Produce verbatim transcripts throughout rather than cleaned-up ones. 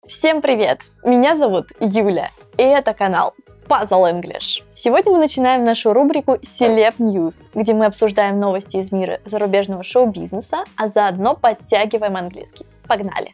Всем привет! Меня зовут Юля, и это канал Puzzle English. Сегодня мы начинаем нашу рубрику Celeb News, где мы обсуждаем новости из мира зарубежного шоу-бизнеса, а заодно подтягиваем английский. Погнали!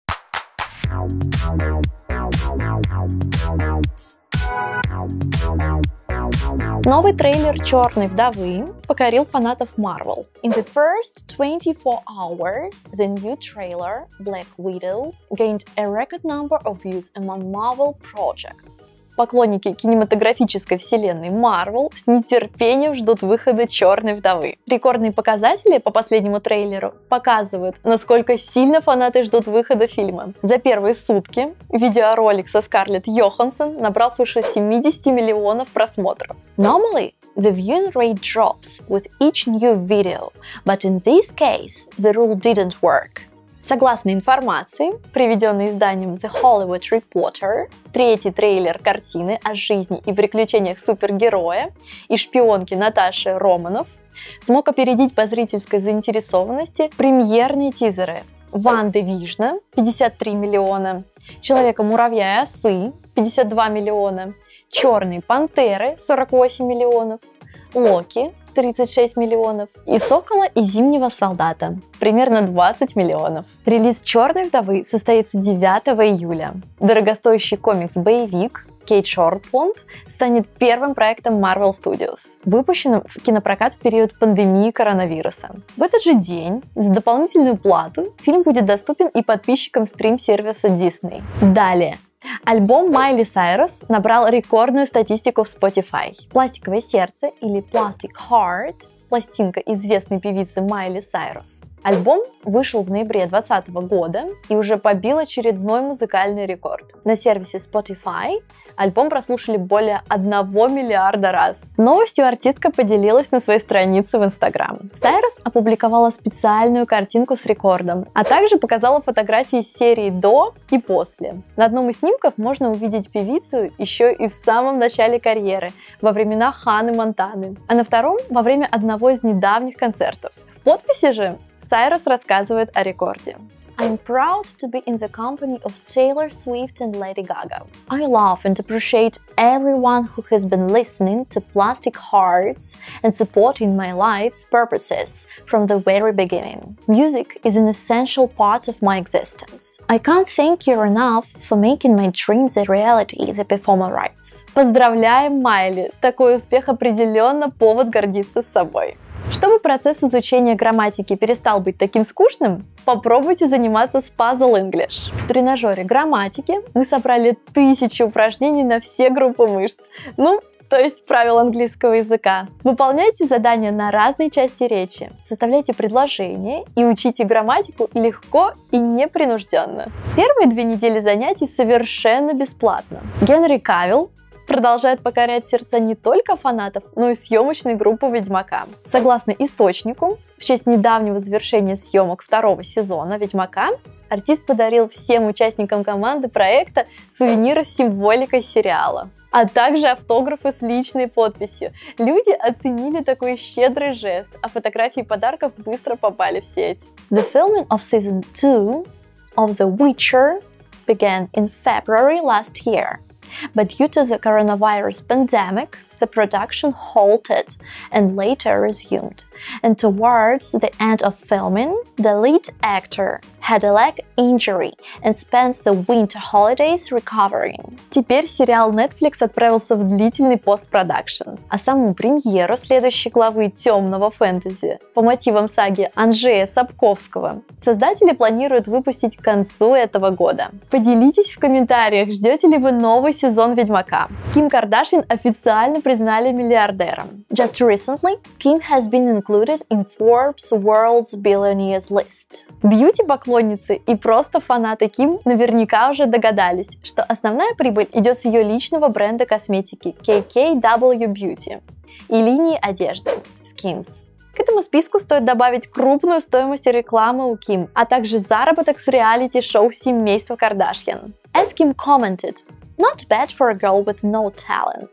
Новый трейлер «Черной вдовы» покорил фанатов Marvel. In the first twenty-four hours, the new trailer, Black Widow, gained a record number of views among Marvel projects. Поклонники кинематографической вселенной Marvel с нетерпением ждут выхода «Черной вдовы». Рекордные показатели по последнему трейлеру показывают, насколько сильно фанаты ждут выхода фильма. За первые сутки видеоролик со Скарлетт Йоханссон набрал свыше семьдесят миллионов просмотров. Normally, the viewing rate drops with each new video, but in this case, the rule didn't work. Согласно информации, приведенной изданием The Hollywood Reporter, третий трейлер картины о жизни и приключениях супергероя и шпионки Наташи Романов смог опередить по зрительской заинтересованности премьерные тизеры «Ванды Вижна» пятьдесят три миллиона, «Человека-муравья и осы» пятьдесят два миллиона, «Черные пантеры» сорок восемь миллионов, «Локи» тридцать шесть миллионов и «Сокола и Зимнего солдата» примерно двадцать миллионов. Релиз «Черной вдовы» состоится девятого июля. Дорогостоящий комикс-боевик Кейт Шортланд станет первым проектом Marvel Studios, выпущенным в кинопрокат в период пандемии коронавируса. В этот же день за дополнительную плату фильм будет доступен и подписчикам стрим-сервиса Disney. Далее. Альбом Майли Сайрус набрал рекордную статистику в Spotify. «Пластиковое сердце» или «Plastic Heart» – пластинка известной певицы Майли Сайрус. Альбом вышел в ноябре двадцатого года и уже побил очередной музыкальный рекорд. На сервисе Spotify альбом прослушали более одного миллиарда раз. Новостью артистка поделилась на своей странице в Instagram. Сайрус опубликовала специальную картинку с рекордом, а также показала фотографии серии до и после. На одном из снимков можно увидеть певицу еще и в самом начале карьеры, во времена Ханны Монтаны, а на втором – во время одного из недавних концертов. В подписи же Сайрус рассказывает о рекорде. I'm proud to be in the company of Taylor Swift and Lady Gaga. I love and appreciate everyone who has been listening to Plastic Hearts and supporting my life's purposes from the very beginning. Music is an essential part of my existence. I can't thank you enough for making my dreams a reality, the performer writes. Поздравляем, Майли! Такой успех определенно повод гордиться собой. Чтобы процесс изучения грамматики перестал быть таким скучным, попробуйте заниматься с Puzzle English. В тренажере грамматики мы собрали тысячи упражнений на все группы мышц, ну, то есть правил английского языка. Выполняйте задания на разные части речи, составляйте предложения и учите грамматику легко и непринужденно. Первые две недели занятий совершенно бесплатно. Генри Кавилл продолжает покорять сердца не только фанатов, но и съемочной группы «Ведьмака». Согласно источнику, в честь недавнего завершения съемок второго сезона «Ведьмака» артист подарил всем участникам команды проекта сувениры с символикой сериала, а также автографы с личной подписью. Люди оценили такой щедрый жест, а фотографии подарков быстро попали в сеть. The filming of season two of The Witcher began in February last year. But due to the coronavirus pandemic, the production halted and later resumed. And towards the end of filming, the lead actor had a leg injury and spent the winter holidays recovering. Теперь сериал Netflix отправился в длительный постпродакшн, а саму премьеру следующей главы темного фэнтези по мотивам саги Анджея Сапковского создатели планируют выпустить к концу этого года. Поделитесь в комментариях, ждете ли вы новый сезон Ведьмака. Ким Кардашьян официально признали миллиардером. Just recently, Kim has been included in Forbes World's Billionaires list. Бьюти-поклонницы и просто фанаты Ким наверняка уже догадались, что основная прибыль идет с ее личного бренда косметики кей кей дабл ю Beauty и линии одежды Skims. К этому списку стоит добавить крупную стоимость рекламы у Ким, а также заработок с реалити-шоу семейства Кардашьян. As Kim commented, not bad for a girl with no talent.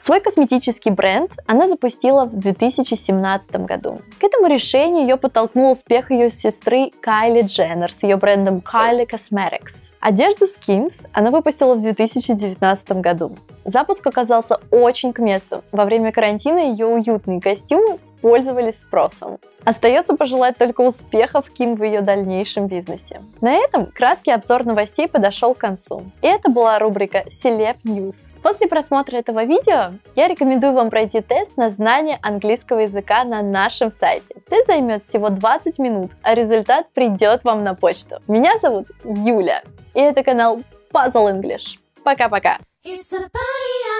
Свой косметический бренд она запустила в две тысячи семнадцатом году. К этому решению ее подтолкнул успех ее сестры Кайли Дженнер с ее брендом Kylie Cosmetics. Одежду Skims она выпустила в две тысячи девятнадцатом году. Запуск оказался очень к месту. Во время карантина ее уютные костюмы пользовались спросом. Остается пожелать только успехов Ким в ее дальнейшем бизнесе. На этом краткий обзор новостей подошел к концу. И это была рубрика Celeb News. После просмотра этого видео я рекомендую вам пройти тест на знание английского языка на нашем сайте. Тест займет всего двадцать минут, а результат придет вам на почту. Меня зовут Юля, и это канал Puzzle English. Пока-пока! It's a party.